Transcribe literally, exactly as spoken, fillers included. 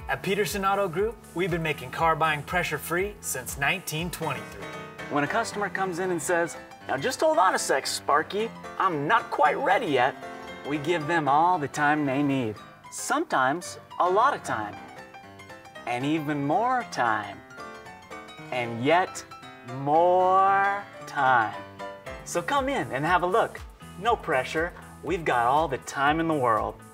At Peterson Auto Group, we've been making car buying pressure-free since nineteen twenty-three. When a customer comes in and says, "Now just hold on a sec, Sparky, I'm not quite ready yet," we give them all the time they need. Sometimes a lot of time. And even more time. And yet more time. So come in and have a look. No pressure. We've got all the time in the world.